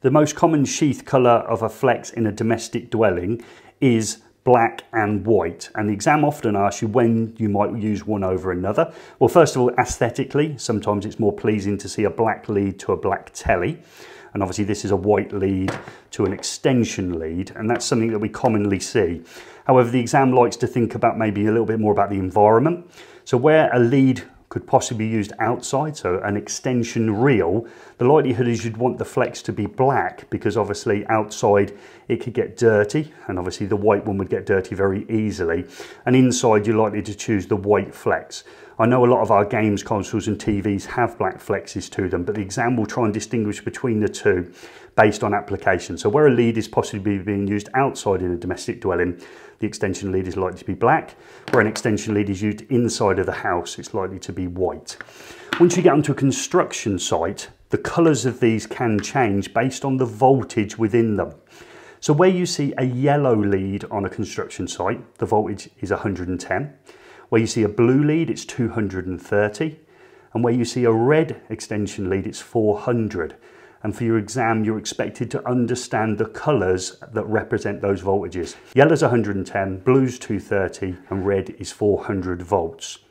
The most common sheath colour of a flex in a domestic dwelling is black and white, and the exam often asks you when you might use one over another. Well, first of all, aesthetically, sometimes it's more pleasing to see a black lead to a black telly, and obviously this is a white lead to an extension lead, and that's something that we commonly see. However, the exam likes to think about maybe a little bit more about the environment. So where a lead could possibly be used outside, so an extension reel, the likelihood is you'd want the flex to be black, because obviously outside it could get dirty, and obviously the white one would get dirty very easily, and inside you're likely to choose the white flex. I know a lot of our games consoles and TVs have black flexes to them, but the exam will try and distinguish between the two based on application. So where a lead is possibly being used outside in a domestic dwelling, the extension lead is likely to be black. Where an extension lead is used inside of the house, it's likely to be white. Once you get onto a construction site, the colours of these can change based on the voltage within them. So where you see a yellow lead on a construction site, the voltage is 110. Where you see a blue lead, it's 230. And where you see a red extension lead, it's 400. And for your exam, you're expected to understand the colours that represent those voltages. Yellow's 110, blue's 230, and red is 400 volts.